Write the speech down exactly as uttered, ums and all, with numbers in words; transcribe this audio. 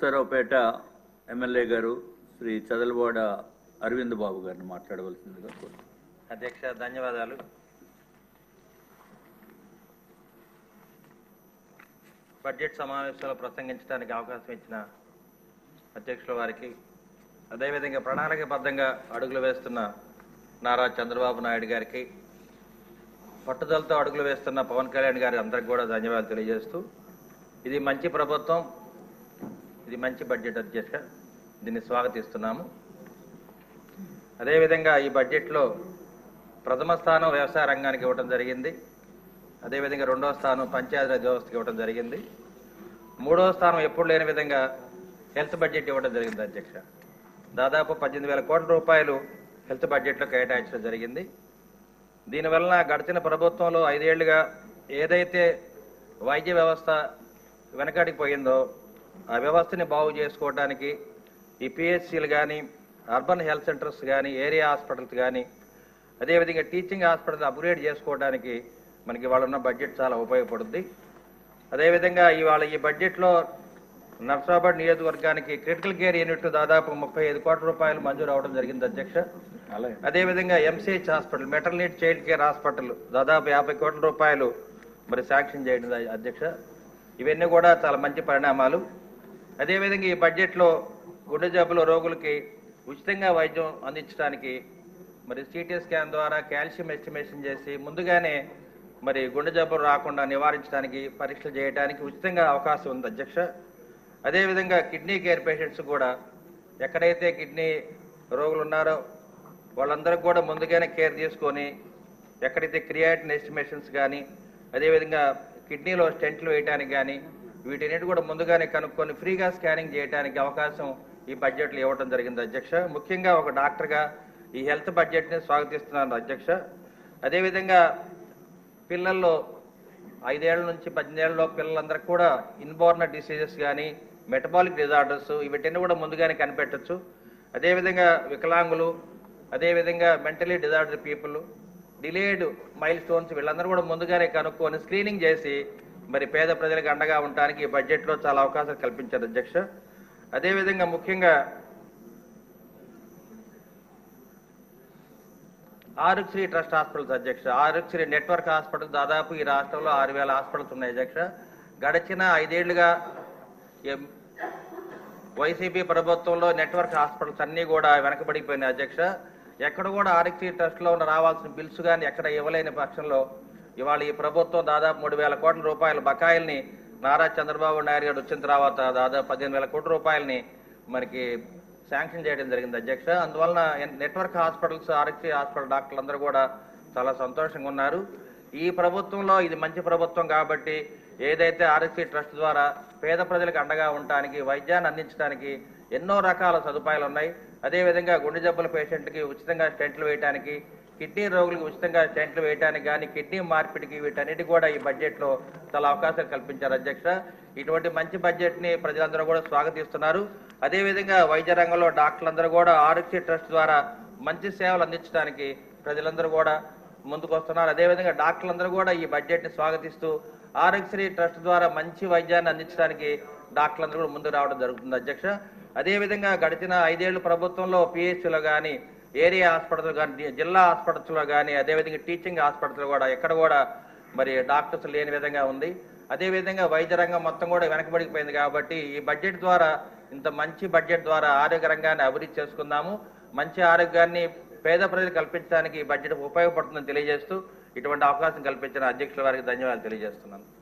సరావుపేట MLA గారు శ్రీ చదలవాడ అరవింద్ బాబు గారిని మాట్లాడవలసిందిగా కోరుతున్నాను. అధ్యక్ష, ధన్యవాదాలు. బడ్జెట్ సమావేశంలో ప్రసంగించడానికి అవకాశం ఇచ్చిన అధ్యక్షుల వారికి, అదేవిధంగా ప్రణాళికాబద్ధంగా అడుగులు వేస్తున్న నారా చంద్రబాబు నాయుడు గారికి, పట్టుదలతో అడుగులు వేస్తున్న పవన్ కళ్యాణ్ గారి అందరికి కూడా ధన్యవాదాలు తెలియజేస్తూ, ఇది మంచి ప్రభుత్వం, ఇది మంచి బడ్జెట్ అధ్యక్ష, దీన్ని స్వాగతిస్తున్నాము. అదేవిధంగా ఈ బడ్జెట్లో ప్రథమ స్థానం వ్యవసాయ రంగానికి ఇవ్వడం జరిగింది. అదేవిధంగా రెండవ స్థానం పంచాయతీరాజ్ వ్యవస్థకి ఇవ్వడం జరిగింది. మూడవ స్థానం ఎప్పుడు లేని విధంగా హెల్త్ బడ్జెట్ ఇవ్వడం జరిగింది అధ్యక్ష. దాదాపు పద్దెనిమిది వేల కోట్ల రూపాయలు హెల్త్ బడ్జెట్లో కేటాయించడం జరిగింది. దీనివలన గడిచిన ప్రభుత్వంలో ఐదేళ్లుగా ఏదైతే వైద్య వ్యవస్థ వెనకడికి పోయిందో ఆ వ్యవస్థని బాగు చేసుకోవడానికి ఈ పిహెచ్సిలు కానీ, అర్బన్ హెల్త్ సెంటర్స్ కానీ, ఏరియా హాస్పిటల్స్ కానీ, అదేవిధంగా టీచింగ్ హాస్పిటల్స్ అప్గ్రేడ్ చేసుకోవడానికి మనకి ఇవాళ ఉన్న బడ్జెట్ చాలా ఉపయోగపడుద్ది. అదేవిధంగా ఇవాళ ఈ బడ్జెట్లో నర్సాబాద్ నియోజకవర్గానికి క్రిటికల్ కేర్ యూనిట్ దాదాపు ముప్పై ఐదు కోట్ల రూపాయలు మంజూరు అవడం జరిగింది అధ్యక్ష. అదేవిధంగా MCH hospital, maternity child care hospital దాదాపు యాభై కోట్ల రూపాయలు మరి శాంక్షన్ చేయడం అధ్యక్ష. ఇవన్నీ కూడా చాలా మంచి పరిణామాలు. అదేవిధంగా ఈ బడ్జెట్లో గుండె జబ్బుల రోగులకి ఉచితంగా వైద్యం అందించడానికి మరి సిటీ స్కాన్ ద్వారా కాల్షియం ఎస్టిమేషన్ చేసి ముందుగానే మరి గుండె జబ్బులు రాకుండా నివారించడానికి పరీక్షలు చేయడానికి ఉచితంగా అవకాశం ఉంది అధ్యక్ష. అదేవిధంగా కిడ్నీ కేర్ పేషెంట్స్ కూడా ఎక్కడైతే కిడ్నీ రోగులు ఉన్నారో వాళ్ళందరికీ కూడా ముందుగానే కేర్ తీసుకొని ఎక్కడైతే క్రియాటిన్ ఎస్టిమేషన్స్ కానీ, అదేవిధంగా కిడ్నీలో స్టెంట్లు వేయడానికి కానీ వీటన్నిటి కూడా ముందుగానే కనుక్కొని ఫ్రీగా స్కానింగ్ చేయడానికి అవకాశం ఈ బడ్జెట్లో ఇవ్వడం జరిగింది అధ్యక్ష. ముఖ్యంగా ఒక డాక్టర్గా ఈ హెల్త్ బడ్జెట్ని స్వాగతిస్తున్నాను అధ్యక్ష. అదేవిధంగా పిల్లల్లో ఐదేళ్ల నుంచి పద్దెనిమిదేళ్లలో పిల్లలందరికీ కూడా ఇన్బోర్న్ డిసీజెస్ కానీ, మెటబాలిక్ డిజార్డర్స్ వీటన్ని కూడా ముందుగానే కనిపెట్టచ్చు. అదేవిధంగా వికలాంగులు, అదేవిధంగా mentally disorder people, delayed milestones వీళ్ళందరూ కూడా ముందుగానే కనుక్కొని స్క్రీనింగ్ చేసి మరి పేద ప్రజలకు అండగా ఉండడానికి ఈ బడ్జెట్లో చాలా అవకాశాలు కల్పించారు అధ్యక్ష. అదేవిధంగా ముఖ్యంగా ఆరోగ్యశ్రీ ట్రస్ట్ హాస్పిటల్స్ అధ్యక్ష, ఆరోగ్యశ్రీ నెట్వర్క్ హాస్పిటల్ దాదాపు ఈ రాష్ట్రంలో ఆరు వేల హాస్పిటల్స్ ఉన్నాయి అధ్యక్ష. గడిచిన ఐదేళ్లుగా వైసీపీ ప్రభుత్వంలో నెట్వర్క్ హాస్పిటల్స్ అన్నీ కూడా వెనకబడిపోయినాయి అధ్యక్ష. ఎక్కడ కూడా ఆరోగ్యశ్రీ ట్రస్ట్లో ఉన్న రావాల్సిన బిల్స్ కానీ ఎక్కడ ఇవ్వలేని పక్షంలో ఇవాళ ఈ ప్రభుత్వం దాదాపు మూడు వేల కోట్ల రూపాయల బకాయిల్ని నారా చంద్రబాబు నాయుడు గారు వచ్చిన తర్వాత దాదాపు పదిహేను వేల కోట్ల రూపాయలని మనకి శాంక్షన్ చేయడం జరిగింది అధ్యక్ష. అందువలన నెట్వర్క్ హాస్పిటల్స్, ఆరోగ్య హాస్పిటల్ డాక్టర్లు అందరూ కూడా చాలా సంతోషంగా ఉన్నారు. ఈ ప్రభుత్వంలో ఇది మంచి ప్రభుత్వం కాబట్టి ఏదైతే ఆరోగ్య ట్రస్ట్ ద్వారా పేద ప్రజలకు అండగా ఉండటానికి, వైద్యాన్ని అందించడానికి ఎన్నో రకాల సదుపాయాలు ఉన్నాయి. అదేవిధంగా గుండె జబ్బుల పేషెంట్కి ఉచితంగా స్టెంట్లు వేయడానికి, కిడ్నీ రోగులకు ఉచితంగా స్టెంట్లు వేయడానికి కానీ, కిడ్నీ మార్పిడికి వీటన్నిటి కూడా ఈ బడ్జెట్లో చాలా అవకాశాలు కల్పించారు అధ్యక్ష. ఇటువంటి మంచి బడ్జెట్ని ప్రజలందరూ కూడా స్వాగతిస్తున్నారు. అదేవిధంగా వైద్య రంగంలో డాక్టర్లందరూ కూడా ఆరోగ్య ట్రస్ట్ ద్వారా మంచి సేవలు అందించడానికి ప్రజలందరూ కూడా ముందుకు వస్తున్నారు. అదేవిధంగా డాక్టర్లందరూ కూడా ఈ బడ్జెట్ని స్వాగతిస్తూ ఆరోగ్యశ్రీ ట్రస్ట్ ద్వారా మంచి వైద్యాన్ని అందించడానికి డాక్టర్లందరూ కూడా ముందుకు రావడం జరుగుతుంది అధ్యక్ష. అదేవిధంగా గడిచిన ఐదేళ్ల ప్రభుత్వంలో పిహెచ్సిలో కానీ, ఏరియా హాస్పిటల్ కానీ, జిల్లా హాస్పిటల్స్లో కానీ, అదేవిధంగా టీచింగ్ హాస్పిటల్ కూడా ఎక్కడ కూడా మరి డాక్టర్స్ లేని విధంగా ఉంది. అదేవిధంగా వైద్య రంగం మొత్తం కూడా వెనకబడిపోయింది కాబట్టి ఈ బడ్జెట్ ద్వారా, ఇంత మంచి బడ్జెట్ ద్వారా ఆరోగ్య రంగాన్ని అభివృద్ధి చేసుకుందాము. మంచి ఆరోగ్యాన్ని పేద ప్రజలు కల్పించడానికి ఈ బడ్జెట్ ఉపయోగపడుతుందని తెలియజేస్తూ ఇటువంటి అవకాశం కల్పించిన అధ్యక్షుల వారికి ధన్యవాదాలు తెలియజేస్తున్నాను.